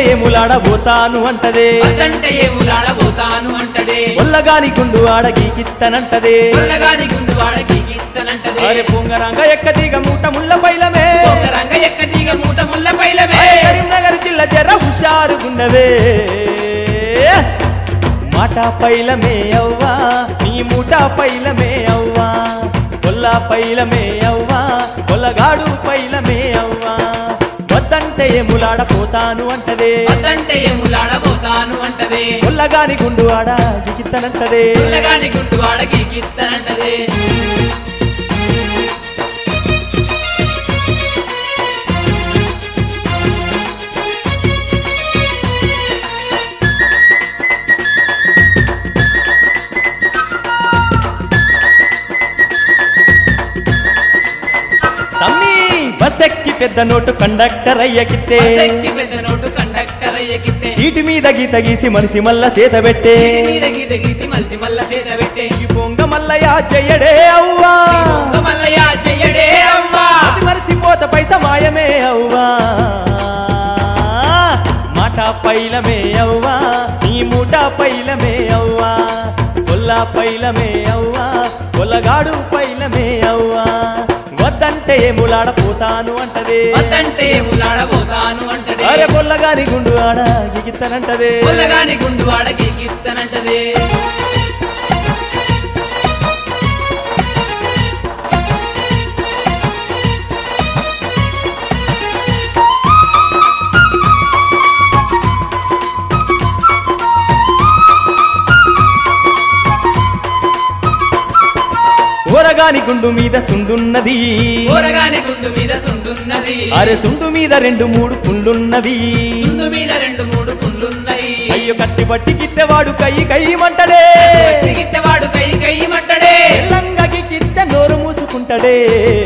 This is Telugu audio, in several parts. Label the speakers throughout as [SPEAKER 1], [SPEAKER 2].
[SPEAKER 1] ఏములాడబోతాను అంటదే
[SPEAKER 2] వద్దంటే ఏములాడబోతాను అంటదే
[SPEAKER 1] ఒల్లగాని గుండు ఆడ గీకిత్తనంటదే
[SPEAKER 2] ఒల్లగాని గుండు ఆడ గీకిత్తనంటదే
[SPEAKER 1] అరే పొంగరంగ ఎక్కదిగ మూట ముళ్ళ పైలమే
[SPEAKER 2] పొంగరంగ ఎక్కదిగ మూట ముళ్ళ పైలమే
[SPEAKER 1] కరీంనగర్ జిల్లా జర హుషారుగుండవే మాట పైలమే అవ్వా నీ మూట పైలమే అవ్వా కొల్ల పైలమే అవ్వా కొల్లగాడు పైలమే అవ్వా వద్దంటే ఏములాడపోతాను అంటదే
[SPEAKER 2] వద్దంటే ఏములాడబోతాను అంటదే
[SPEAKER 1] కొల్లగాని గుండు ఆడ గిగిత్తనంటదే
[SPEAKER 2] ఒల్లగాని గుండు ఆడ గీకిత్తనంటదే
[SPEAKER 1] తమ్మి బస్సెక్కి పెద్ద నోటు కండక్టర్ అయ్యకిత్తే
[SPEAKER 2] బస్సెక్కి పెద్ద నోటు కండక్టర్ అయ్యకిత్తే
[SPEAKER 1] సీటు మీద గీత గీసి మనిషి మల్ల సేత పెట్టే
[SPEAKER 2] సీటు మీద గీత గీసి మలిసి మల్ల సేత పెట్టే
[SPEAKER 1] ఈ పొంగ మల్లయ్య చెయ్యడే అవ్వా
[SPEAKER 2] పొంగ మల్లయ్య చెయ్యడే అవ్వా
[SPEAKER 1] అది మరిసిపోత పైస మాయమే అవ్వా మాట పైలమే అవ్వా నీ మూట పైలమే అవ్వా కొల్ల పైలమే అవ్వా కొల్లగాడు పైలమే అవ్వా వద్దంటే ఏములాడపోతాను అంటదే
[SPEAKER 2] వద్దంటే ఏములాడబోతాను అంటదే
[SPEAKER 1] అరే పొల్లగాని గుండు ఆడ గిగిత్తనంటదే
[SPEAKER 2] ఒల్లగాని గుండు ఆడ గీకిత్తనంటదే
[SPEAKER 1] ఊరగాని గుండు మీద సుండున్నది
[SPEAKER 2] ఊరగాని గుండు మీద సుండున్నది
[SPEAKER 1] అరే సుండు మీద 2-3 పుండ్లున్నవి
[SPEAKER 2] సుండు మీద 2-3 పుండ్లున్నాయి
[SPEAKER 1] అయ్యో కత్తి బట్టి గిత్తెవాడు కయ్యమంటడే
[SPEAKER 2] గిత్తెవాడు కయ్యమంటడే
[SPEAKER 1] లంగకి గిత్తె నోరు మూసుకుంటడే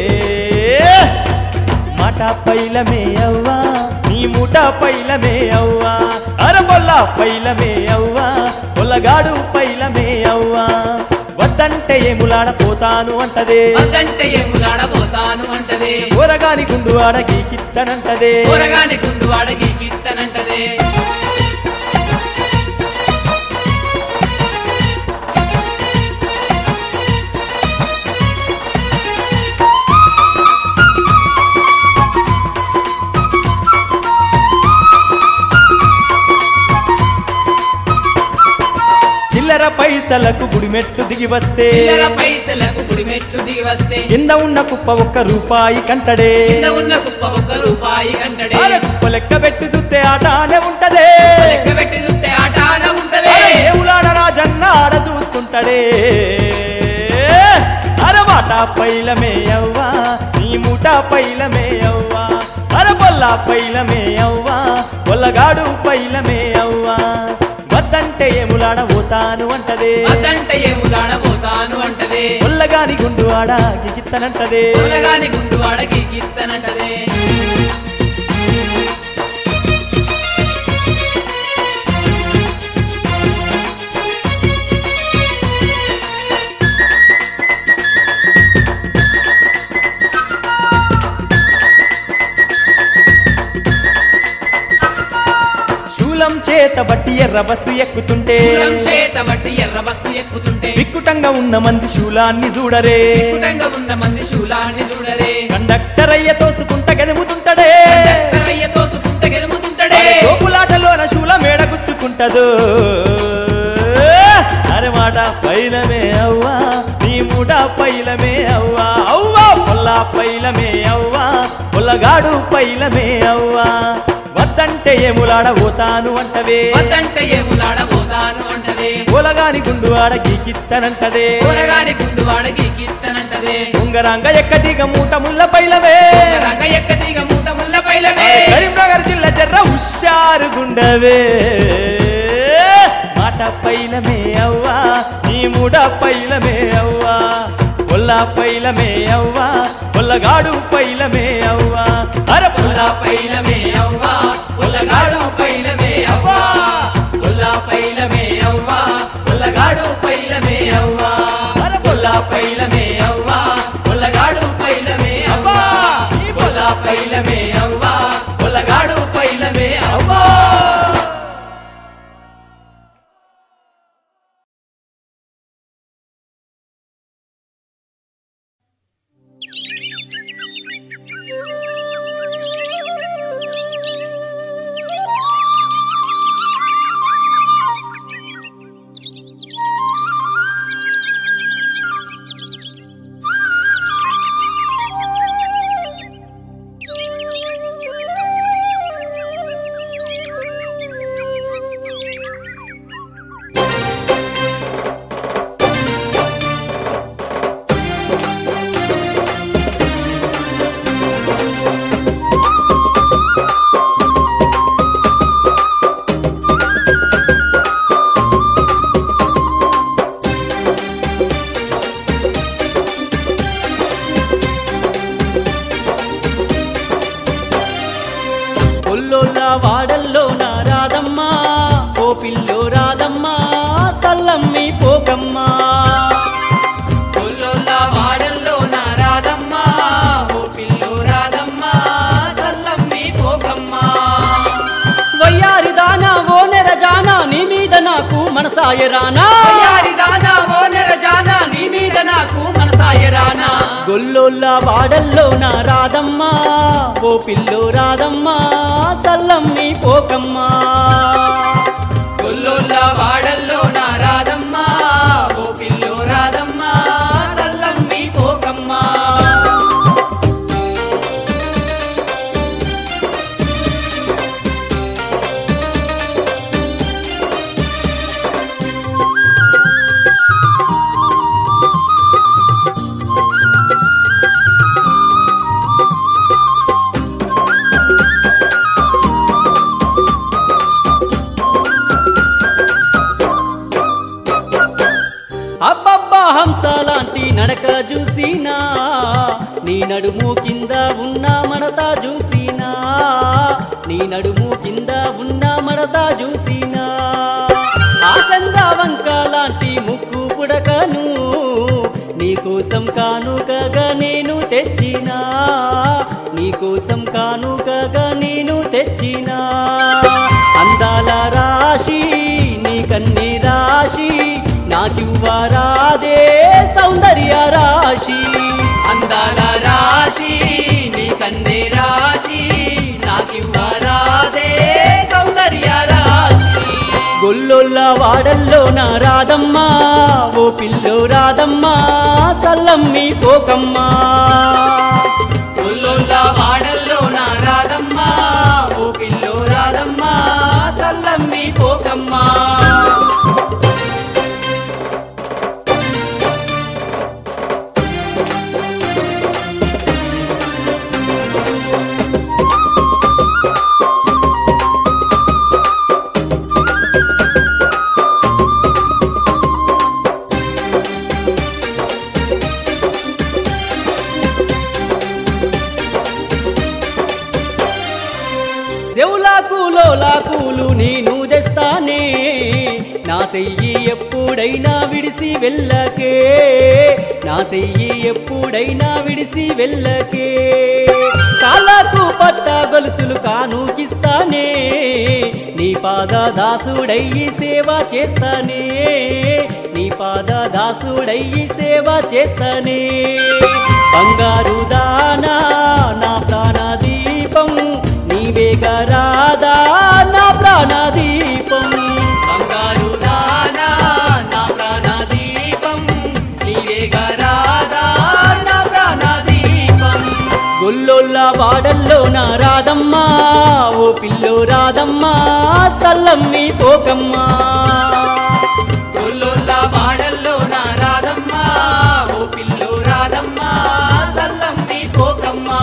[SPEAKER 1] మాట పైలమే అవ్వా నీ మూట పైలమే అవ్వా అరే బొల్ల పైలమే అవ్వా పొల్లగాడు పైలమే అవ్వా వద్దంటే ఏములాడపోతాను అంటదే
[SPEAKER 2] వద్దంటే ఏములాడబోతాను అంటదే
[SPEAKER 1] ఊరగాని గుండు ఆడ గీకిత్తనంటదే
[SPEAKER 2] ఊరగాని గుండు ఆడ గీకిత్తనంటదే
[SPEAKER 1] చిల్లర పైసలకు గుడిమెట్లు దిగి వస్తే
[SPEAKER 2] చిల్లర పైసలకు గుడిమెట్లు దిగి వస్తే
[SPEAKER 1] కింద ఉన్న కుప్ప ₹1 కంటడే
[SPEAKER 2] కింద ఉన్న కుప్ప ₹1 కంటడే
[SPEAKER 1] అరే కుప్ప లెక్క పెట్టి చూస్తే ఆటానే ఉంటదే
[SPEAKER 2] లెక్క పెట్టి చూస్తే ఆటాన ఉంటదే
[SPEAKER 1] అరే ఏములాడ రాజన్న ఆడ చూస్తుంటడే అరే మాట పైలమే అవ్వా నీ మూట పైలమే అవ్వా అరే బొల్ల పైలమే అవ్వా బొల్లగాడు పైలమే అవ్వా వద్దంటే ఏములాడబోతాను అంటదే
[SPEAKER 2] వద్దంటే ఏములాడబోతాను అంటదే
[SPEAKER 1] ఒల్లగాని గుండు ఆడ గిగిత్తనంటదే
[SPEAKER 2] ఒల్లగాని గుండు ఆడ గీకిత్తనంటదే
[SPEAKER 1] శూలం చేత బట్టి ఎర్ర బస్సు ఎక్కుతుంటే
[SPEAKER 2] శూలం చేత బట్టి ఎర్ర బస్సు ఎక్కుతుంటే
[SPEAKER 1] విక్కుటంగా ఉన్న మంది శూలాన్ని చూడరే
[SPEAKER 2] విక్కుటంగా ఉన్న మంది శూలాన్ని చూడరే
[SPEAKER 1] కండక్టర్ అయ్య తోసుకుంట గెలుముతుంటడే
[SPEAKER 2] కండక్టరయ్య తోసుకుంట గెలుముతుంటడే
[SPEAKER 1] తోపులాటలోన శూల మేడగుచ్చుకుంటదు అరే మాట పైలమే అవ్వా నీ మూట పైలమే అవ్వా అవ్వా పొల్ల పైలమే అవ్వా పొల్లగాడు పైలమే అవ్వా వద్దంటే ఏములాడబోతాను అంటవే
[SPEAKER 2] వద్దంటే ఏములాడబోతాను అంటదే
[SPEAKER 1] పొలగాని గుండు ఆడ గీకిత్తనంటదే
[SPEAKER 2] ఊరగాని గుండు ఆడ గీకిత్తనంటదే
[SPEAKER 1] ఉంగరంగ ఎక్కదిగ మూట ముళ్ళ పైలమే
[SPEAKER 2] రంగ ఎక్కదిగ మూట ముళ్ళ పైలమే
[SPEAKER 1] కరీంనగర్ జిల్లా జర్ర హుషారుగుండవే మాట పైలమే అవ్వా నీ మూడ పైలమే అవ్వా పొల్ల పైలమే అవ్వా పొల్లగాడు పైలమే అవ్వా అర
[SPEAKER 2] పొల్ల పైలమే అవ్వా పొల్లగాడు పైలమే అవ్వా పొల్ల పైలమే అవ్వా పొల్లగాడు పైలమే అవ్వా
[SPEAKER 1] అర
[SPEAKER 2] పొల్ల పైలమే అవ్వా పొల్లగాడు పైలమే అవ్వా పొల్ల పైలమే అవ్వా పొల్లగాడు పైలమే అవ్వా
[SPEAKER 1] వాడల్లో నా రాధమ్మ ఓ పిల్లో రాధమ్మ సల్లమ్మి పోకమ్మా
[SPEAKER 2] గొల్లోళ్ళ వాడల్లో నా రాధమ్మ ఓ పిల్లో రాధమ్మ సల్లమ్మి పోకమ్మా
[SPEAKER 1] వయ్యారి దానా ఓ నెరజానా నీ మీద నాకు మనసాయరానా
[SPEAKER 2] వయ్యారి దానా ఓ నెరజానా నీ మీద నాకు మనసాయరానా
[SPEAKER 1] గొల్లోళ్ళ వాడల్లో నా రాధమ్మ ఓ పిల్లో రాధమ్మ సల్లమ్మి పోకమ్మా
[SPEAKER 2] గొల్లోళ్ళ వాడల్లో నా రాధమ్మ ఓ పిల్లో రాధమ్మ సల్లమ్మి పోకమ్మా
[SPEAKER 1] అబ్బబ్బా హంసలాంటి నడక చూసినా నీ నడుము కింద ఉన్న మడత చూసినా నీ నడుము కింద ఉన్న మడత చూసినా ఆ చంద్రవంక లాంటి ముక్కు పుడకను నీకోసం కానుకగా నేను తెచ్చినా నీకోసం కానుకగా నేను తెచ్చినా అందాల రాశి నీ కన్ని రాశి నాకివ్వరాదే సౌందర్య రాశి
[SPEAKER 2] అందాల రాశి నీ కన్నే రాశి నాకివ్వరాదే సౌందర్య రాశి
[SPEAKER 1] గొల్లోళ్ళ వాడల్లో నా రాధమ్మ ఓ పిల్లో రాధమ్మ సల్లమ్మి పోకమ్మా
[SPEAKER 2] గొల్లోళ్ళ వాడల్లో నా రాధమ్మ ఓ పిల్లో రాధమ్మ సల్లమ్మి పోకమ్మా
[SPEAKER 1] చెవులాకులోలాకులు నేను తెస్తానే నా చెయ్యి ఎప్పుడైనా విడిసి వెళ్ళకే నా చెయ్యి ఎప్పుడైనా విడిసి వెళ్ళకే కాళ్ళకు పట్ట గొలుసులు కానుకిస్తానే నీ పాద దాసుడయ్యి సేవ చేస్తానే నీ పాద దాసుడయ్యి సేవ చేస్తానే బంగారు దానా నా ప్రాణ దీపం నీవేగా రాధా నా ప్రాణ దీపం
[SPEAKER 2] బంగారు దానా నా ప్రాణ దీపం నీవేగా రాధా నా ప్రాణ దీపం
[SPEAKER 1] గొల్లోళ్ళ వాడల్లో నా రాధమ్మ ఓ పిల్లో రాధమ్మ సల్లమ్మి పోకమ్మా
[SPEAKER 2] గొల్లోళ్ళ వాడల్లో నా రాధమ్మ ఓ పిల్లో రాధమ్మ సల్లమ్మి పోకమ్మా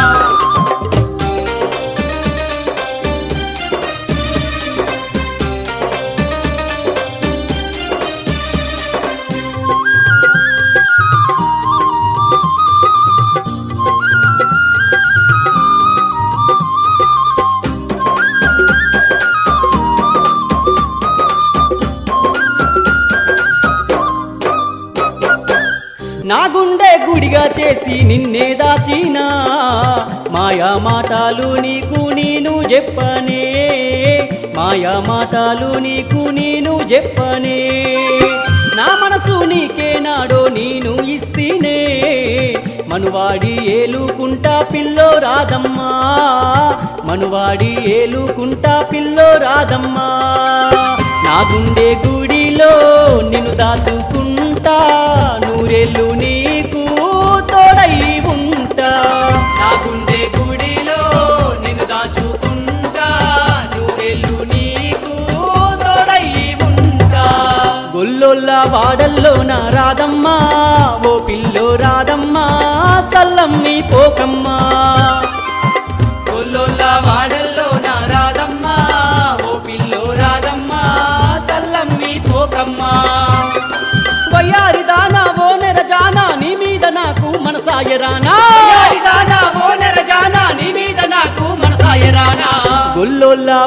[SPEAKER 1] నా గుండె గుడిగా చేసి నిన్నే దాచినా మాయా మాటలు నీకు నేను చెప్పనే మాయా మాటలు నీకు నేను చెప్పనే నా మనసు నీకే నాడో నేను ఇస్తేనే మనువాడి ఏలుకుంటా పిల్లో రాధమ్మా మనువాడి ఏలుకుంటా పిల్లో రాధమ్మా నా గుండె గుడిలో నిన్ను దాచుకుంటా నూరేళ్ళు నీకు తోడై ఉంటా
[SPEAKER 2] నా గుండె గుడిలో నిన్ను దాచుకుంటా నూరేళ్ళు నీకు తోడై ఉంటా
[SPEAKER 1] గొల్లోళ్ళ వాడల్లో నా రాధమ్మ ఓ పిల్లో రాధమ్మ సల్లమ్మి పోకమ్మా
[SPEAKER 2] గొల్లోళ్ళ వాడల్లో నా రాధమ్మ ఓ పిల్లో రాధమ్మ సల్లమ్మి పోకమ్మా
[SPEAKER 1] వయ్యారి దానా ఓ నెరజానా నీ మీద నాకు మనసాయరానా
[SPEAKER 2] దానా ఓ నెరజానా నీ మీద నాకు మనసాయరానా
[SPEAKER 1] గొల్లోళ్ళ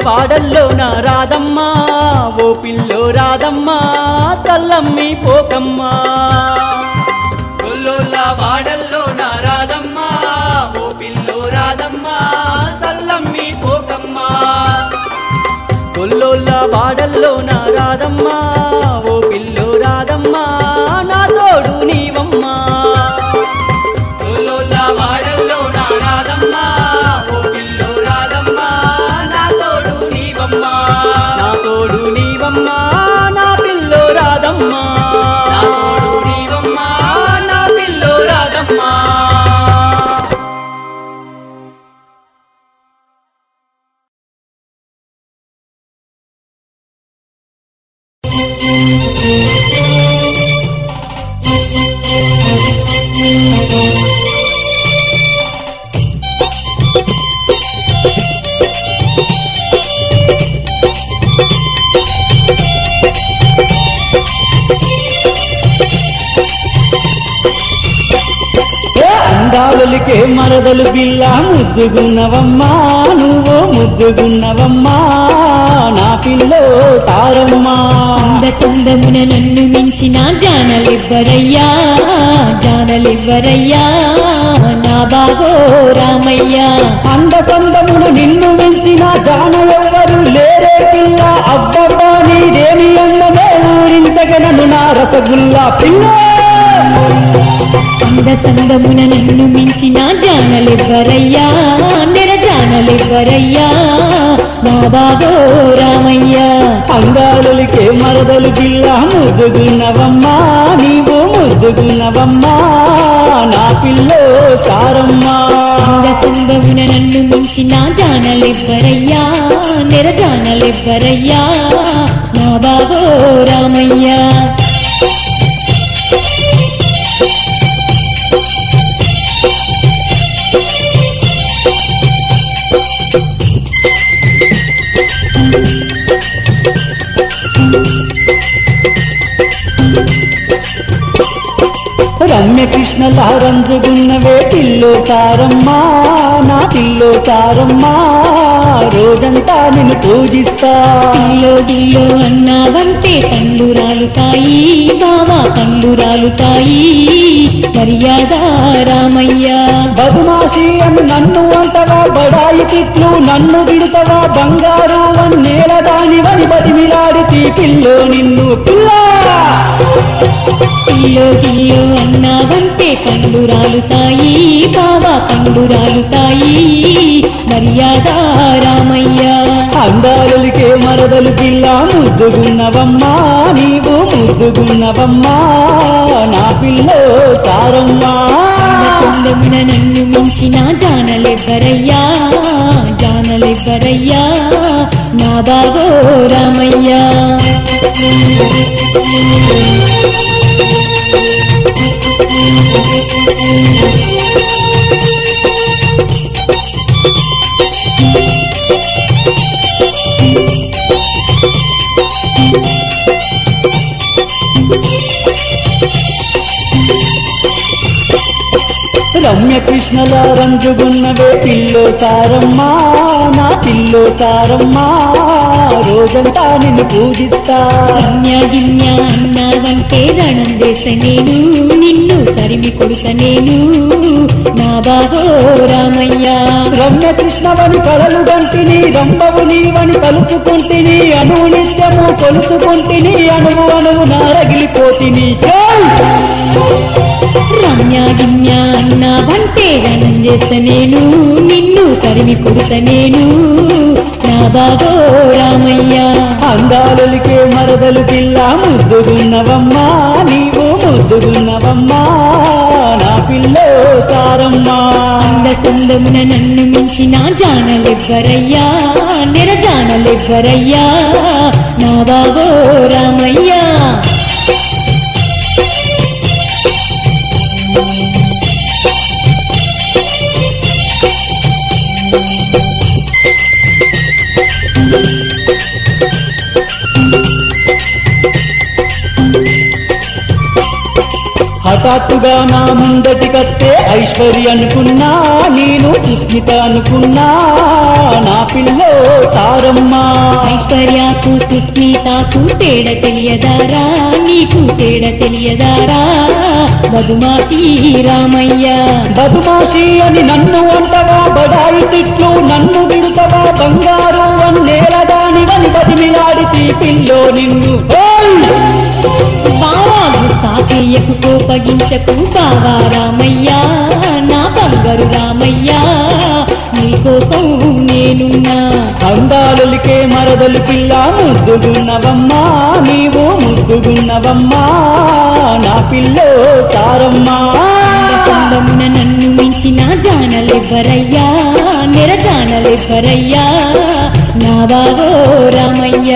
[SPEAKER 1] వాడల్లో నా రాధమ్మా ఓ పిల్లో రాధమ్మా చల్లమ్మి పోకమ్మా
[SPEAKER 2] గొల్లోల వాడల్లో నా రాధమ్మా ఓ పిల్లో రాధమ్మా సల్లమ్మి పోకమ్మా
[SPEAKER 1] గొల్లోల వాడల్లో నా రాధమ్మా ఓ పిల్లో రాధమ్మా నా తోడు నీవమ్మా
[SPEAKER 2] గొల్లోల వాడల్లో నా రాధమ్మా ఓ పిల్లో రాధమ్మా నా తోడు నీవమ్మా
[SPEAKER 1] నా తోడు నీవమ్మా నా పిల్లో రాధమ్మా
[SPEAKER 2] నా తోడు నీవమ్మా నా పిల్లో రాధమ్మా
[SPEAKER 1] అందాలకే మరదలు బిల్ల ముద్దుగున్నవమ్మా నువ్వు ముద్దుగున్నవమ్మా నా పిల్లో సారమ్మా
[SPEAKER 3] అందమున నన్ను మించిన జానలివ్వరయ్యా జానలివ్వరయ్యా నా బాగో రామయ్యా
[SPEAKER 1] అందసందమున నిన్ను మించిన జాన ఎవ్వరు లేరే పిల్ల అబ్బబ్బా నీదేమి అందమే ఊరించగలను నా రసగుల్లా పిల్ల
[SPEAKER 3] అందసందమున నన్ను మించిన జానలివ్వరయ్యా జానలివ్వరయ్యా నా బాగో రామయ్యా
[SPEAKER 1] అంగాలులకే మరదలు బిల్ల ముద్దుగున్నవమ్మా నీవు ముద్దుగున్నవమ్మా నా పిల్లో సారమ్మా
[SPEAKER 3] అందసందమున నన్ను మించిన జానలివ్వరయ్యా జానలివ్వరయ్యా నా బాగో రామయ్యా
[SPEAKER 1] రమ్య కృష్ణలా రంజుగున్నవే పిల్లో సారమ్మా నా పిల్లో సారమ్మా రోజంతా నిన్ను పూజిస్తా
[SPEAKER 3] దిల్లో దిల్లో అన్నావంటే కళ్ళు రాలుతాయి బావా కళ్ళు రాలుతాయి మర్యాద రామయ్యా
[SPEAKER 1] బదుమాషి అని నన్ను అంటవా బడాయి తిట్లు నన్ను విడుతవా బంగారు వన్నేల దానివని బతిమిలాడితి పిల్లో నిన్ను పిల్లా
[SPEAKER 3] దిల్లో దిల్లో అన్నావంటే కళ్ళు రాలుతాయి బావా కళ్ళు రాలుతాయి మర్యాద రామయ్యా
[SPEAKER 1] అందాలకే మరదలు పిల్ల ముద్దుగున్నవమ్మా నీవు ముద్దుగున్నవమ్మా నా పిల్లో సారమ్మా
[SPEAKER 3] అందమున నన్ను మించిన జానలివ్వరయ్యా జానలివ్వరయ్యా నా బాగో రామయ్యా
[SPEAKER 1] రమ్య కృష్ణల రంజుగున్నవే పిల్లో సారమ్మా నా పిల్లో సారమ్మా రోజంతా నిన్ను పూజిస్తా
[SPEAKER 3] గిన్య అన్నావంటే రణం చేస నేను నిన్ను తరిమి కొడుక నేను నా బాగో రామయ్యా
[SPEAKER 1] రమ్య కృష్ణవని కలలు గంటిని రంభవు నీవని తలుచుకుంటిని అణువు నిత్యము కొలుసుకుంటిని అణువు అణువు నారగిలిపోతిని
[SPEAKER 3] రమ్య అన్నావంటే రణం చేస నేను నిన్ను తరిమి కొడుక నేను నా బాగో రామయ్యా
[SPEAKER 1] అందాలకే మరదలు పిల్ల ముద్దుగున్నవమ్మా నీవు ముద్దుగున్నవమ్మా నా పిల్లో సారమ్మా
[SPEAKER 3] అందమున నన్ను మించిన జానలివ్వరయ్యా జానలివ్వరయ్యా నా బాగో రామయ్యా
[SPEAKER 4] సాక్షాత్తుగా నా ముందటికత్తే ఐశ్వర్య అనుకున్నా, నేను సుస్మిత అనుకున్నా, నా పిల్లో సారమ్మ.
[SPEAKER 3] ఐశ్వర్యకు సుస్మితకు తేడ తెలియదారా, నీకు తేడ తెలియదారా బదుమాషి రామయ్య.
[SPEAKER 4] బదుమాషి అని నన్ను అంటవా, బడాయి తిట్లు నన్ను విడుతవా, బంగారు వన్నేలదానివని బదిమిలాడితి పిల్లో నిన్ను.
[SPEAKER 3] బావాలు సాచేయకు కోపగించకు బావా రామయ్య, నా బంగారు రామయ్య నీకోసం నేనున్నా.
[SPEAKER 4] అందాలకే మరదలు పిల్ల ముద్దుగున్నవమ్మా, నీవు ముద్దుగున్నవమ్మా, నా పిల్లో సారమ్మా.
[SPEAKER 3] అందమున నన్ను మించిన జానలెవ్వరయ్యా, నెరజానలెవ్వరయ్యా నా బావో రామయ్య.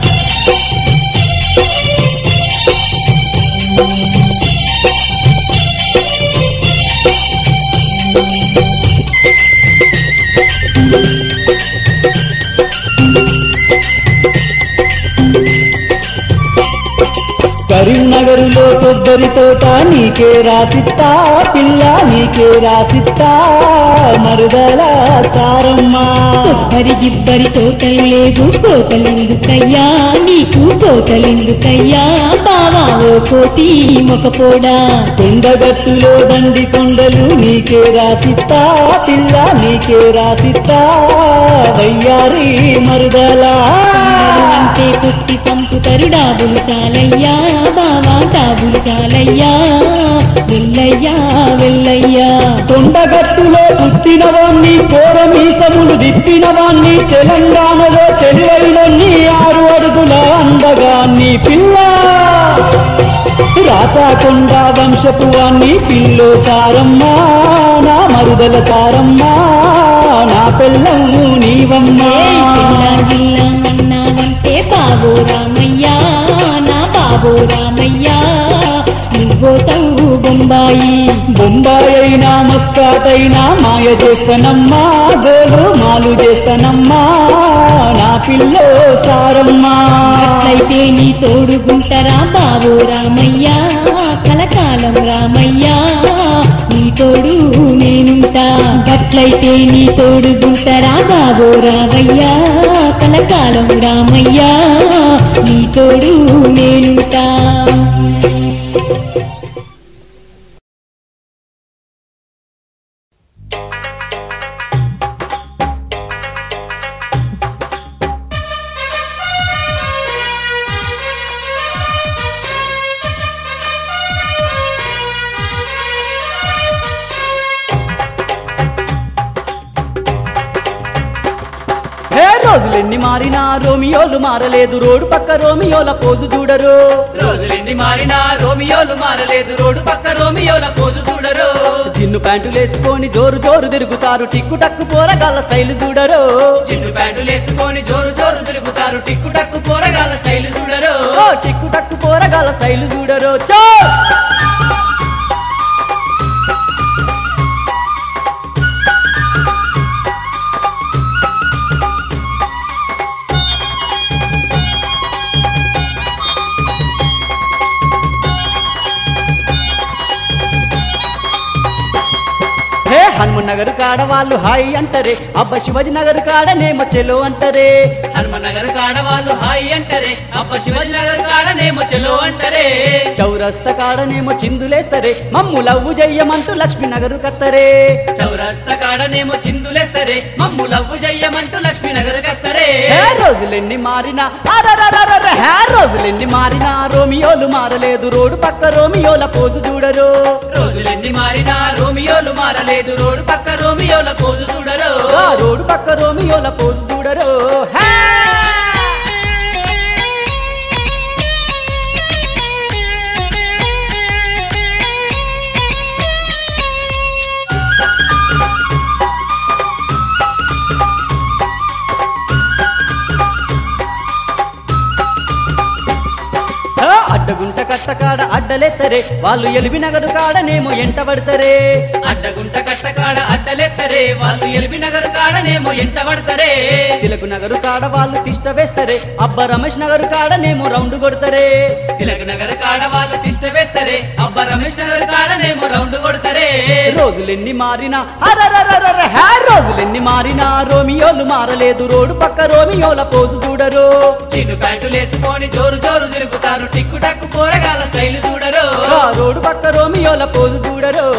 [SPEAKER 4] కరీంనగరులో కొబ్బరి తోట నీకే రాసిత్తా పిల్ల, నీకే రాసిత్తా మరుదల సారమ్మ.
[SPEAKER 3] కొబ్బరి గిబ్బరి తోటలు లేవు కోటలెందుకయ్యా, నీకు కోటలెందుకయ్యా బావా ఓ కోటి మొకపోడా.
[SPEAKER 4] కొండగట్టులో దండి కొండలు నీకే రాసిత్తా పిల్ల, నీకే రాసిత్తా వయ్యారి మరుదల.
[SPEAKER 3] అంటే కొట్టి పంపుతరు డాబులు చాలయ్యా బావా, డాబులు చాలయ్యా వెళ్ళయ్యా వెళ్ళయ్యా.
[SPEAKER 4] కొండగట్టులో పుట్టినవాణ్ణి, కోరమీసములు దిప్పినవాణ్ణి, తెలంగాణలో తెలివైనన్ని 6 అడుగుల అందగాన్ని పిల్ల. రాసాకొండ వంశపు వాణ్ణి పిల్లో సారమ్మ, నా మరుదల సారమ్మ, నా పెళ్ళం నీవమ్మా.
[SPEAKER 3] అన్నావంటే బాబో రామయ్యా, నా బాబో రామయ్యా నువ్వోతావు బొంబాయి.
[SPEAKER 4] బొంబాయి అయినా మస్కాట్ అయినా మాయ చేస్తానమ్మా, గోలు మాలు చేస్తానమ్మా, నా పిల్లో సారమ్మా.
[SPEAKER 3] అట్లయితే నీ తోడుగుంటరా బాబో రామయ్యా, కలకాలం రామయ్యా నీ తోడు నేనుంటా. గట్లయితే నీ తోడుగుంటరా బాబో రామయ్యా, కలకాలం రామయ్యా నీ తోడు నేనుంటా.
[SPEAKER 4] రోజులెన్ని మారినా రోమియోలు మారలేదు, రోడ్డు పక్క రోమియోల పోజు చూడరు.
[SPEAKER 2] రోజులెన్ని మారినా రోమియోలు మారలేదు, రోడ్డు పక్క రోమియోల పోజు చూడరు.
[SPEAKER 4] జిన్ను ప్యాంటులేసుకొని జోరు జోరు తిరుగుతారు, టిక్కు టక్కు పోరగాళ్ళ స్టైల్ చూడరు.
[SPEAKER 2] చిన్ను ప్యాంటులేసుకొని జోరు జోరు తిరుగుతారు, టిక్కు టక్కు పోరగాళ్ళ స్టైల్ చూడరు.
[SPEAKER 4] టిక్కు టక్కు పోరగాళ్ళ స్టైల్ చూడరు. చో హనుమన్ నగర్ కాడ వాళ్ళు హాయ్ అంటారే, అబ్బ శివాజీ నగర్ కాడనేమో చెలో అంటారే.
[SPEAKER 2] హనుమన్ నగర్ కాడ వాళ్ళు హాయ్ అంటారే, అబ్బ శివాజీ నగర్ కాడనేమో చెలో అంటారే.
[SPEAKER 4] చౌరస్తా కాడనేమో చిందులేస్తారే, మమ్ము లవ్వు జయ్యమంటూ లక్ష్మీ నగర్ కత్తరే.
[SPEAKER 2] చౌరస్తా కాడనేమో చిందులేస్తారే, మమ్ము లవ్వు జయ్యమంటూ లక్ష్మీ నగర్ కత్తరే.
[SPEAKER 4] రోజులెన్ని మారినా రోజులెన్ని మారినా రోమియోలు మారలేదు, రోడ్డు పక్క రోమియోల పోజు చూడరు.
[SPEAKER 2] రోజులెన్ని మారినా రోమియోలు మారలేదు, రోడ్డు పక్క రోమియోల పోజు చూడరు.
[SPEAKER 4] రోడ్డు పక్క రోమియోల పోజు చూడరు. అడ్డగుంట కట్టకాడ అడ్డలెత్తరే వాళ్ళు ఎలిబి నగరు కాడనేమో ఎంటబడతరే
[SPEAKER 2] అడ్డగుంట కట్టకాడ అడ్డలెత్తరే వాళ్ళు ఎల్బి నగర్ కాడనేమో ఎంటబడతరే
[SPEAKER 4] తిలకు నగరు కాడ వాళ్ళు తిష్ట వేస్తరే అబ్బ రమేష్ నగరు కాడనేమో రౌండ్ కొడతరే
[SPEAKER 2] తిలక్ నగర్ కాడ వాళ్ళు తిష్ట వేస్తరే అబ్బ రమేష్ నగర్ కాడనేమో రౌండ్ కొడతరే
[SPEAKER 4] రోజులెన్ని మారినా అరరరరర హే రోజులెన్ని మారినా రోమియోలు మారలేదు రోడ్డు పక్క రోమియోల పోజు చూడరు
[SPEAKER 2] చిన్ను ప్యాంటు లేసుకొని జోరు జోరు తిరుగుతారు టిక్కు టక్కు పోరగాల స్టైల్ చూడరు
[SPEAKER 4] ఆ రోడ్డు పక్క రోమియోల పోజు చూడరు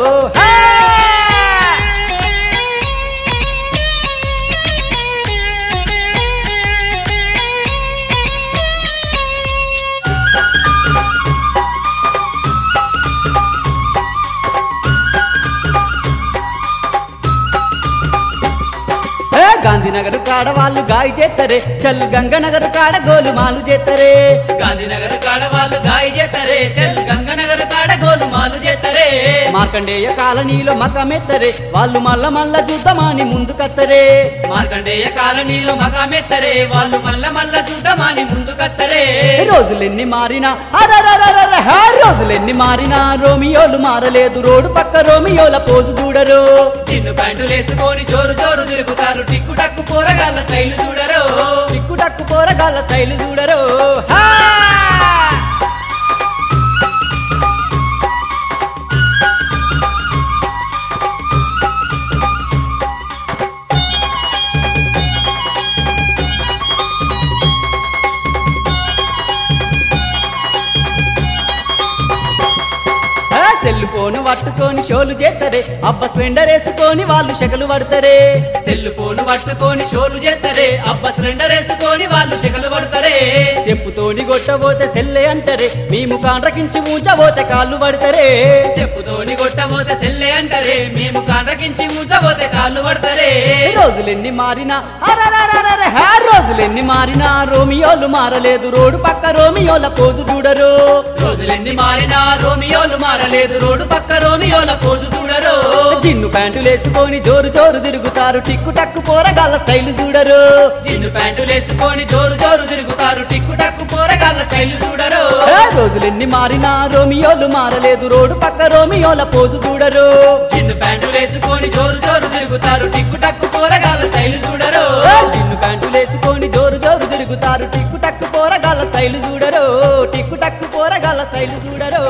[SPEAKER 4] గాంధీనగర్ కాడ వాళ్ళు గాయ చేస్తరే చల్ గంగనగర్ కాడ గోలుమాలు చేస్తరే
[SPEAKER 2] గాంధీనగర్ కాడ వాళ్ళు గాయ చేస్తరే చల్ గంగనగర్ కాడ గోలుమాలు చేస్తరే
[SPEAKER 4] మార్కండేయ కాలనీలో మకమెత్తరే వాళ్ళు మల్ల చూద్దామని ముందుకత్తరే
[SPEAKER 2] మార్కండేయ కాలనీలో మకామెత్తరే వాళ్ళు మల్ల చూద్దామని ముందుకత్తరే
[SPEAKER 4] రోజులెన్ని మారినా అరరరరర హే రోజులెన్ని మారినా రోమియోలు మారలేదు రోడ్డు పక్క రోమియోల పోజు చూడరు
[SPEAKER 2] చిన్ను ప్యాంటు లేసుకొని జోరు జోరు తిరుగుతారు టిక్కు టక్కు పోరగాళ్ళ స్టైల్ చూడరు
[SPEAKER 4] టిక్కు టక్కు పోరగాళ్ళ స్టైల్ చూడరు సెల్లు ఫోను పట్టుకొని షోలు చేస్తరే అబ్బ స్ప్లెండర్ వేసుకొని వాళ్ళు షకలు పడతారే
[SPEAKER 2] సెల్లు ఫోను పట్టుకొని షోలు చేస్తరే అబ్బ సిలిండర్ వేసుకొని వాళ్ళు షెకలు పడతారే
[SPEAKER 4] చెప్పుతోని కొట్టబోతే సెల్లే అంటారే మేము కాండ్రకించి ఊచబోతే కాళ్ళు పడతారే
[SPEAKER 2] చెప్పుతోని కొట్టబోతే సెల్లే అంటారే మేము కాండ్రకించి ఊచబోతే కాళ్ళు పడతారే
[SPEAKER 4] రోజులెన్ని మారినా అరరరరర హే రోజులెన్ని మారినా రోమియోలు మారలేదు రోడ్డు పక్క రోమియోల పోజు చూడరు
[SPEAKER 2] రోజులెన్ని మారినా రోమియోలు మారలేదు రోడ్డు పక్క రోమియోల పోజు చూడరు
[SPEAKER 4] జిన్ను ప్యాంటు వేసుకొని జోరు జోరు తిరుగుతారు టిక్కు టక్కు పోరగాళ్ళ స్టైల్ చూడరు
[SPEAKER 2] జిన్ను ప్యాంటు వేసుకొని జోరు జోరు తిరుగుతారు టిక్కు టక్కు పోరగాళ్ళ స్టైల్ చూడరు
[SPEAKER 4] రోజులెన్ని మారినా రోమియోలు మారలేదు రోడ్డు పక్క రోమియోల పోజు చూడరు
[SPEAKER 2] జిన్ను ప్యాంటు వేసుకొని జోరు జోరు తిరుగుతారు టిక్కు టక్కు పోరగాళ్ళ స్టైల్ చూడరు
[SPEAKER 4] జిన్ను ప్యాంటు వేసుకొని జోరు జోరు తిరుగుతారు టిక్కు టక్కు పోరగాళ్ళ స్టైల్ చూడరు టిక్కు టక్కు పోరగాళ్ళ స్టైల్ చూడరు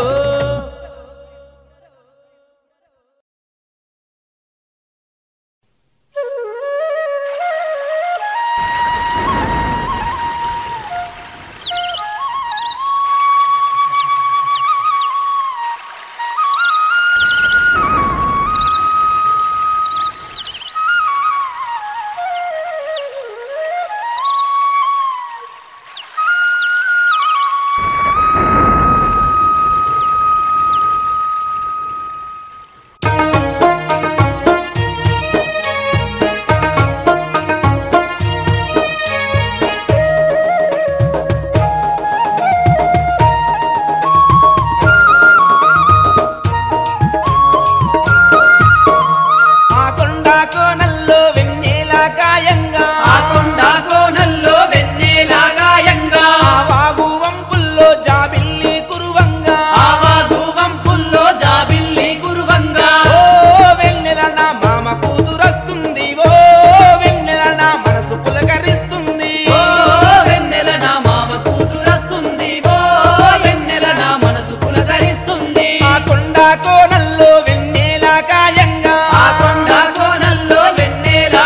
[SPEAKER 2] కోనల్లో వెన్నెల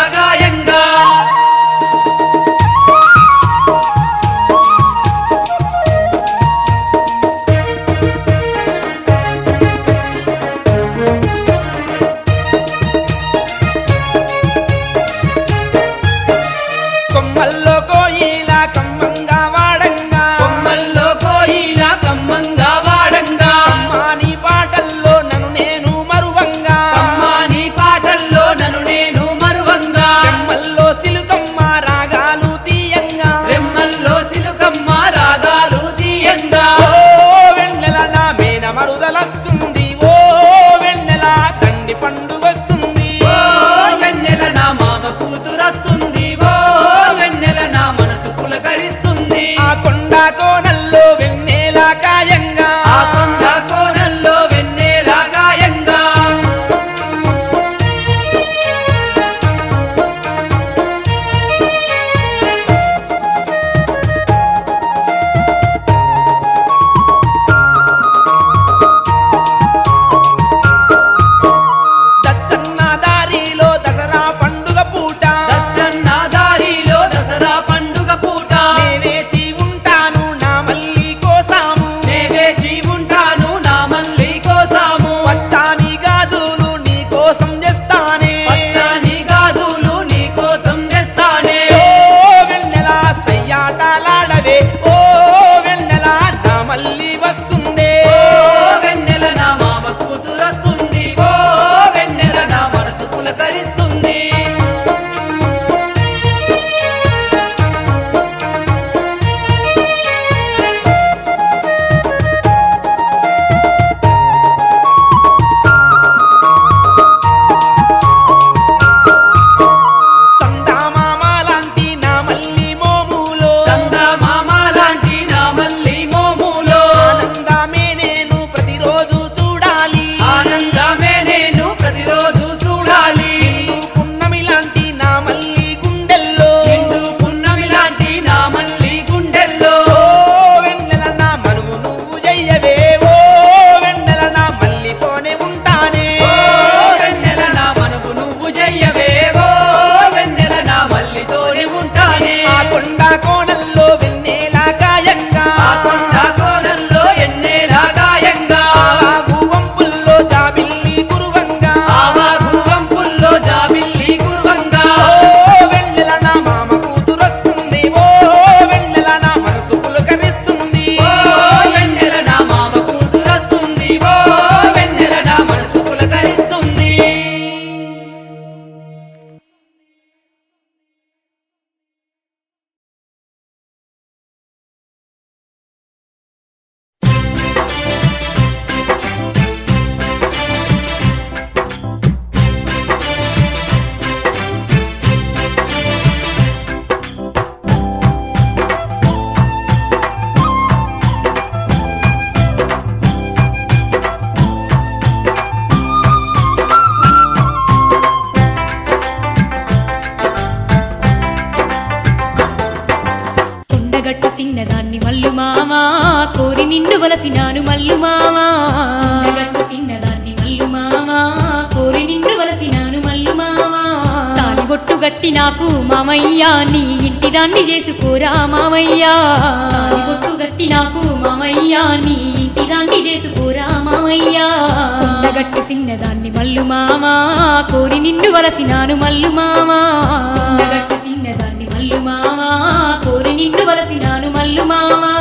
[SPEAKER 3] నిన్ను వలసినాను మల్లు మావా కొండగట్టు చిన్నదాన్ని మల్లు మావా కోరి నిన్ను వలసినాను మల్లు మావా తాలి బొట్టు గట్టి నాకు మామయ్య నీ ఇంటి దాన్ని చేసుకోరా మామయ్య తాలి బొట్టు గట్టి నాకు మామయ్య నీ ఇంటి దాన్ని చేసుకోరా మామయ్య కొండగట్టు చిన్నదాన్ని మల్లు మావా కోరి నిన్ను వలసినాను మల్లు మావా కొండగట్టు చిన్నదాన్ని మల్లు మావా కోరి నిన్ను వలసినాను మల్లు మావా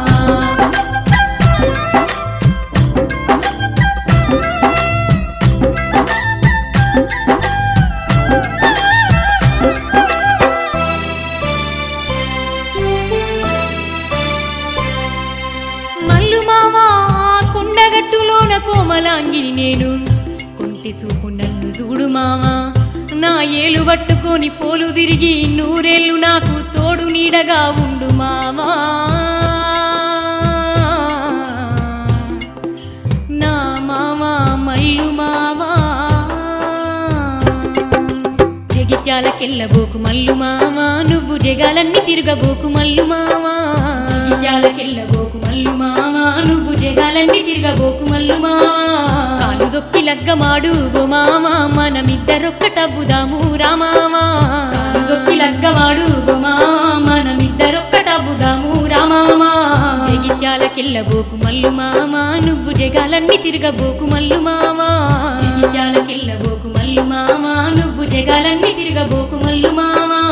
[SPEAKER 3] కోమలాంగిని నేను కొంటి సూపు నన్ను చూడు మావా నా ఏలు పట్టుకొని పోలు తిరిగి నూరేళ్ళు నాకు తోడు నీడగా ఉండు మావా నా మావా మల్లు మావా జగిత్యాలకెళ్ళబోకు మల్లు మావా నువ్వు జగాలన్నీ తిరగబోకు మల్లు మావా జగిత్యాలకెళ్ళబోకు మల్లు మావా నువ్వు జగాలన్నీ తిరగబోకు మల్లు మావా కాలు దొక్కి లగ్గమాడు ఓ మావా మనమిద్దరొక్కటబ్బుదాము రామావా కాలు దొక్కి లగ్గమాడు ఓ మావా మనమిద్దరొక్కటబ్బుదాము రామావా జగిత్యాలకెళ్ళబోకు మల్లు మావా నువ్వు జగాలన్నీ తిరగబోకు మల్లు మావా జగిత్యాలకెళ్ళబోకు మల్లు మావా నువ్వు జగాలన్నీ తిరగబోకు మల్లు మావా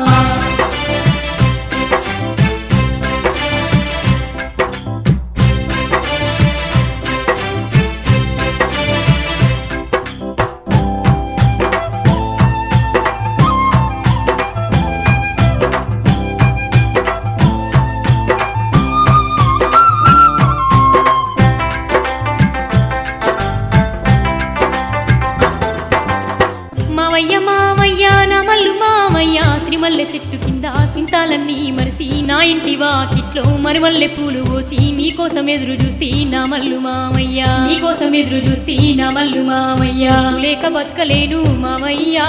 [SPEAKER 3] మల్లె చెట్టు కింద సింతాలన్నీ మరిసి నా ఇంటి వాకిట్లో మరిమల్లె పూలు పోసి నీకోసం ఎదురు చూస్తీ నా మల్లు మామయ్య నీకోసం ఎదురు చూస్తీ నా మల్లు మామయ్య లేక బతకలేను మామయ్య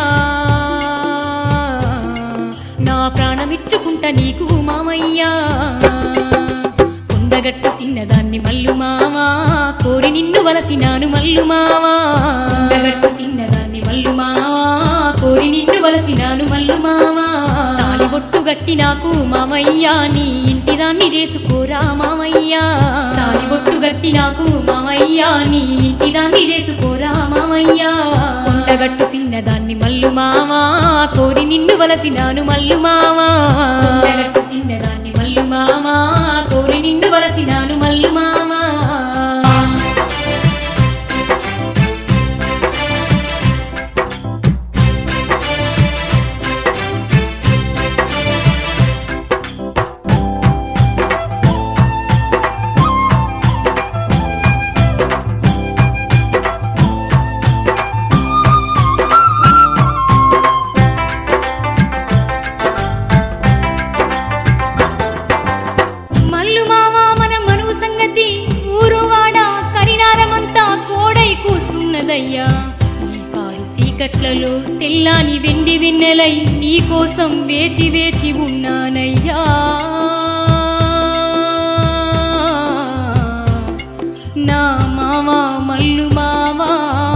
[SPEAKER 3] నా ప్రాణమిచ్చుకుంటా నీకు మామయ్య కొండగట్టు చిన్నదాన్ని మల్లు మావా కోరి నిన్ను వలసినాను మల్లు మావా కొండగట్టు చిన్నదాన్ని మల్లు మావా కోరి నిన్ను వలసినాను మల్లు మావా తాలి బొట్టు గట్టి నాకు మామయ్య నీ ఇంటి దాన్ని చేసుకోరా మామయ్య తాలి బొట్టు గట్టి నాకు మామయ్య నీ ఇంటి దాన్ని చేసుకోరా మామయ్య కొండగట్టు చిన్నదాన్ని మల్లు మావా కోరి నిన్ను వలసినాను మల్లు మావా కొండగట్టు చిన్నదాన్ని మల్లు మావా కోరి నిన్ను వలసినాను మల్లు మావా చీకట్లలో తెల్లాని వెండి వెన్నెలై నీకోసం వేచి వేచి ఉన్నానయ్యా నా మావా మల్లు మావా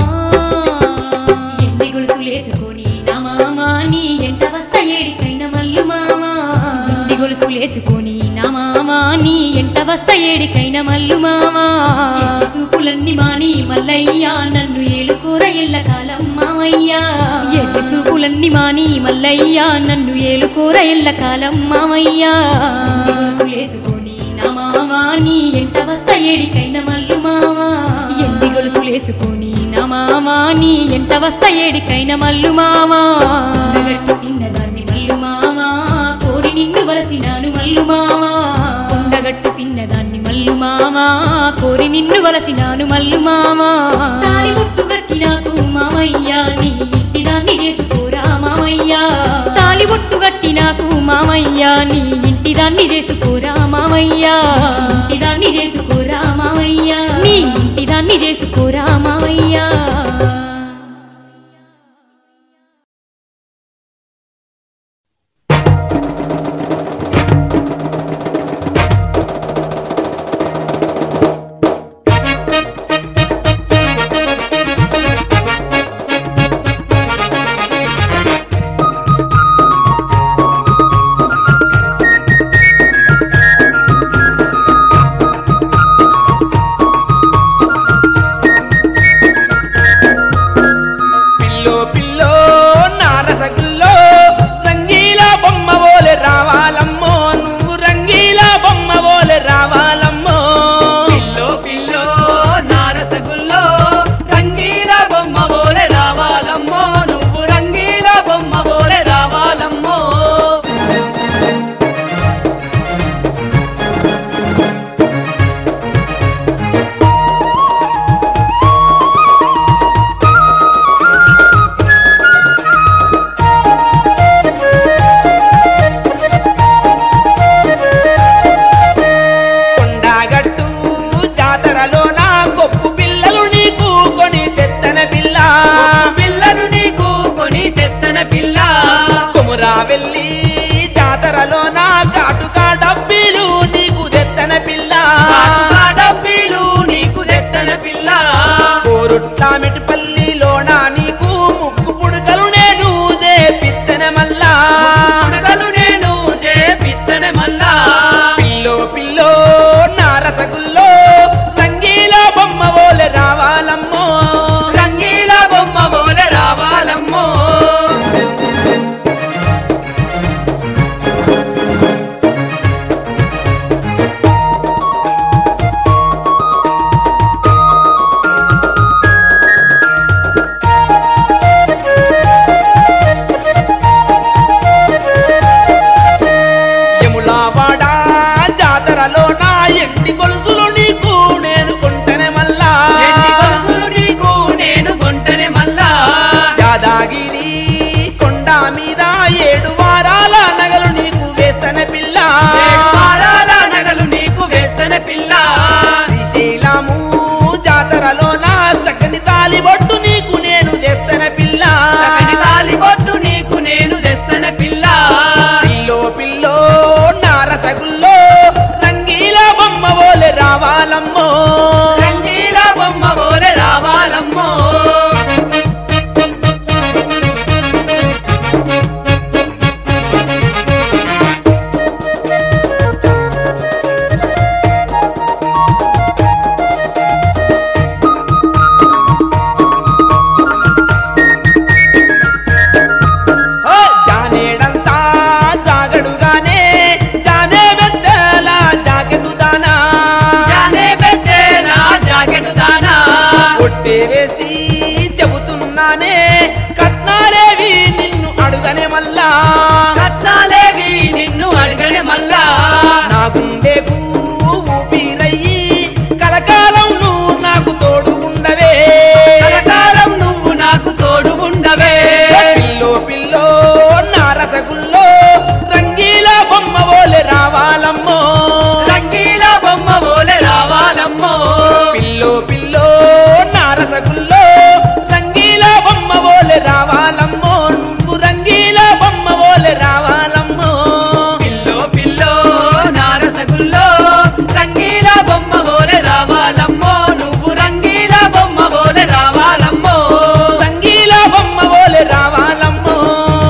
[SPEAKER 3] ఎన్ని గొలుసులేసుకొని నా మామా నీ ఎంట వస్తా ఏడికైన మల్లు మావా ఎన్ని గొలుసులేసుకొని నా మామా నీ ఎంట వస్తా ఏడికైన మల్లు మావా సూపులన్నీ మాని మల్లయ్యా నన్ను ఏలుకోర ఎల్లకాలం మామయ్యా ఎన్ని సూపులన్నీ మాని మల్లయ్యా నన్ను ఏలుకోర ఎల్లకాలం మామయ్యా గొలుసులేసుకొని నా మావా నీ ఎంట వస్తా ఏడికైన మల్లు మావా ఎన్ని గొలుసులేసుకొని నా మావా నీ ఎంట వస్తా ఏడికైన మల్లు మావా చిన్నదాన్ని మల్లు మావా కోరి నిన్ను వలసినాను మల్లు మావా కొండగట్టు చిన్నదాన్ని మల్లు మావా కోరి నిన్ను వలసినాను మల్లు మావా తాలి బొట్టు గట్టి నాకు మామయ్య నీ ఇంటి దాన్ని చేసుకోరా మామయ్య తాలి బొట్టు గట్టి నాకు మామయ్య నీ ఇంటి దాన్ని చేసుకోరా మామయ్య ఇంటి దాన్ని చేసుకోరా మామయ్య నీ ఇంటి దాన్ని చేసుకోరా మామయ్య
[SPEAKER 5] జాతరలోన కాటుకా డబ్బీలు నీకు తెత్తన పిల్ల
[SPEAKER 2] కాటుకా డబ్బీలు నీకు తెత్తన పిల్ల
[SPEAKER 5] కోరుట్ల మిటిపల్లిలోన నీకు ముక్కు పుడకలు నేను పిత్తన మల్లా
[SPEAKER 2] పుడకలు నేను చేపిత్తన మల్లా
[SPEAKER 5] పిల్లో పిల్లో నారసగుల్లో రంగీల బొమ్మ ఓలె రావాలమ్మో
[SPEAKER 2] రంగీల బొమ్మ బోలె రావాలమ్మో
[SPEAKER 5] యములావాడ జాతరలోన ఎండి గొలుసులు నీకు నేను కొంటనే మల్లా
[SPEAKER 2] ఎన్ని గొలుసులు నీకు నేను కొంటనే మల్లా
[SPEAKER 5] యాదాగిరి కొండ మీద 7 వారాల నగలు నీకు వేస్తన పిల్ల
[SPEAKER 2] ఏడు వారాల నగలు నీకు వేస్తన పిల్ల
[SPEAKER 5] శ్రీశైలము జాతరలోన సకని తాలి బొట్టు నీకు నేను తెస్తన పిల్ల
[SPEAKER 2] చక్కని తాలిబొట్టు నీకు నేను తెస్తన పిల్ల
[SPEAKER 5] పిల్లో పిల్లో నారసగుల్లో రంగీల బొమ్మ ఓలె రావాలమ్మో
[SPEAKER 2] రంగీల బొమ్మ బోలె రావాలమ్మో
[SPEAKER 5] ఓ జానేడంతా జాగడుగానే జానే బెత్తల జాకెటు దానా
[SPEAKER 2] జానే బెత్తేలా జాకెటు దానా
[SPEAKER 5] ఒట్టే వేసి చెబుతున్నానే కట్నాలేవి నిన్ను అడుగనే మల్లా
[SPEAKER 2] కట్నాలేవి నిన్ను అడగనే మల్లా
[SPEAKER 5] నా గుండెకు ఊపిరయ్యి కలకాలం నువ్వు నాకు తోడు ఉండవే
[SPEAKER 2] కలకాలం నువ్వు నాకు తోడు ఉండవే
[SPEAKER 5] పిల్లో పిల్లో నారసగుల్లో రంగీల బొమ్మ ఓలె రావాలమ్మో
[SPEAKER 2] రంగీల బొమ్మ బోలె రావాలమ్మో
[SPEAKER 5] పిల్లో పిల్లో నారసగుల్లో రంగీల బొమ్మ ఓలె రావాలమ్మో నువ్వు రంగీల బొమ్మ ఓలె రావాలమ్మో
[SPEAKER 2] పిల్లో పిల్లో నారసగుల్లో రంగీల బొమ్మ బోలె రావాలమ్మో నువ్వు రంగీల బొమ్మ బోలె రావాలమ్మో
[SPEAKER 5] రంగీల బొమ్మ ఓలె రావాలమ్మో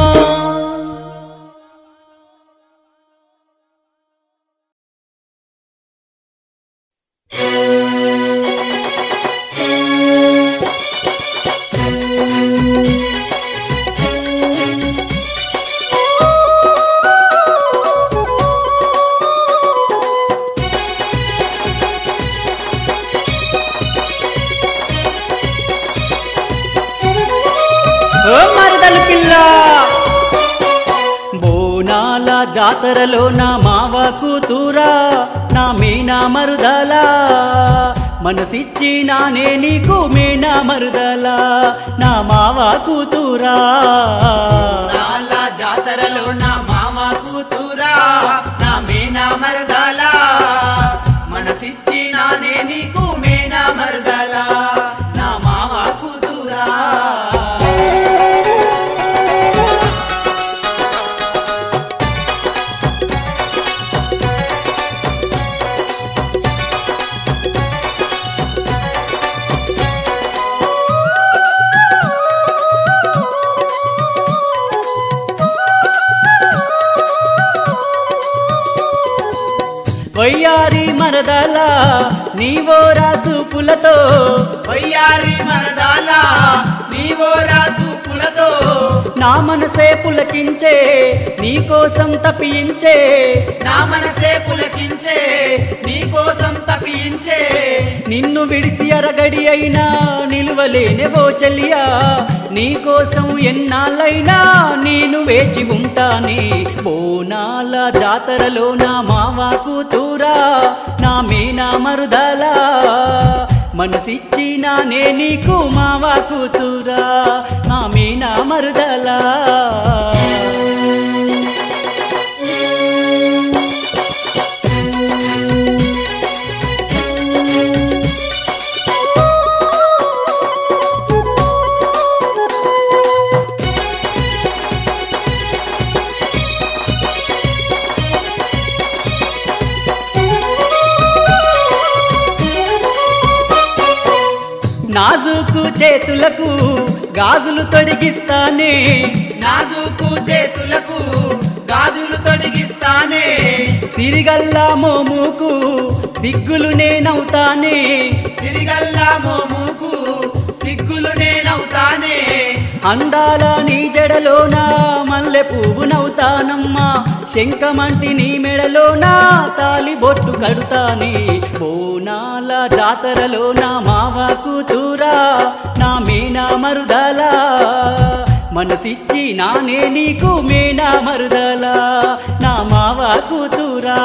[SPEAKER 4] ఓ మరదలు పిల్ల బోనాల జాతరలో నా మావ కూతురా నా మీనా మరుదలా మనసిచ్చి నానే నీకు మీనా మరుదలా నా మావ కూతురా
[SPEAKER 5] నాల జాతరలో నా మామ కూతురా నా మేనా మరదలా మనసిచ్చి నానే నీకు మేనా మరదలా నా మామ కూతురా
[SPEAKER 4] వయ్యారి మరదలా నీవో రాసుపులతో
[SPEAKER 5] వయ్యారి మరదలా నీవో రాసుపులతో
[SPEAKER 4] నా మనసే పులకించే నీకోసం తప్పించే
[SPEAKER 5] నా మనసే పులకించే నీకోసం తప్పించే
[SPEAKER 4] నిన్ను విడిసి అరగడి అయినా నిలువలేనే ఓ చెల్లియా నీకోసం ఎన్నాళ్ళైనా నేను వేచి ఉంటానే బోనాల జాతరలో నా మావ కూతురా నా మీనా మరుదలా మనసిచ్చి నానే నీకు మావ కూతురా నా మీనా మరుదలా నాజుకు చేతులకు గాజులు తొడిగిస్తానే
[SPEAKER 2] నాజుకు చేతులకు గాజులు తొడిగిస్తానే
[SPEAKER 4] సిరిగల్లా మోముకు సిగ్గులు నేనవుతానే
[SPEAKER 2] సిరిగల్లా మోముకు సిగ్గులు నేనవుతానే
[SPEAKER 4] అందాల నీ జడలోన మల్లె పువ్వు నవ్వుతానమ్మా శంఖమంటి నీ మెడలోన తాలి బొట్టు కడుతానే బోనాల జాతరలో నా మావ కూతురా నా మేనా మరుదలా మనసిచ్చి నానే నీకు మేనా మరుదలా నా మావ కూతురా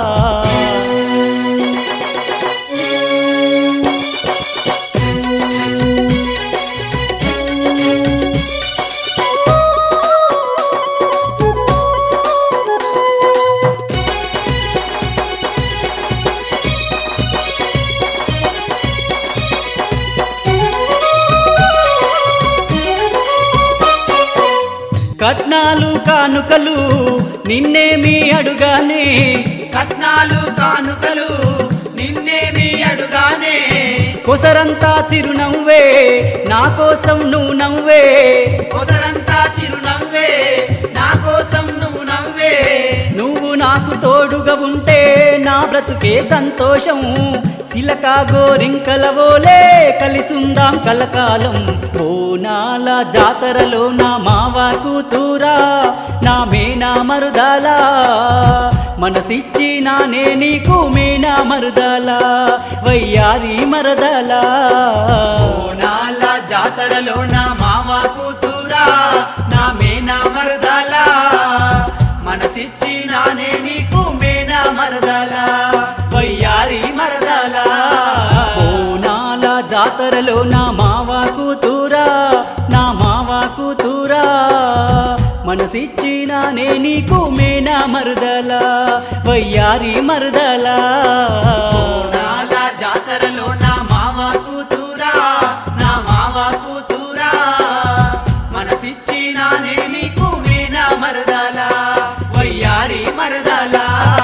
[SPEAKER 4] కట్నాలు కానుకలు నిన్నేమి అడుగానే
[SPEAKER 2] కట్నాలు కానుకలు నిన్నేమి అడుగానే
[SPEAKER 4] కొసరంతా చిరునవ్వే నా కోసం నువ్వు నవ్వే
[SPEAKER 2] కొసరంతా చిరునవ్వే నా కోసం నువ్వు నవ్వే
[SPEAKER 4] నువ్వు నాకు తోడుగా ఉంటే నా బ్రతుకే సంతోషం సిలక గోరింకలవోలే కలిసుందాం కలకాలం బోనాల జాతరలో నా మావ కూతురా నా మేనా మరుదలా మనసిచ్చి నానే నీకు మేనా మరుదలా వయ్యారి మరదలా
[SPEAKER 2] బోనాల జాతరలో నా మావ కూతురా నా మేనా మరదలా మనసిచ్చి నానే నీకు మేనా మరదలా వయ్యారి మరదలా
[SPEAKER 4] బోనాల జాతరలో నా మావ కూతురా నా మావ కూతురా మనసిచ్చి నానే నీకు మేనా మరుదలా వయ్యారి మరదలా
[SPEAKER 2] బోనాల జాతరలో నా మావ కూతురా నా మావ కూతురా మనసిచ్చి నానే నీకు మేనా మరదలా వయ్యారి మరదలా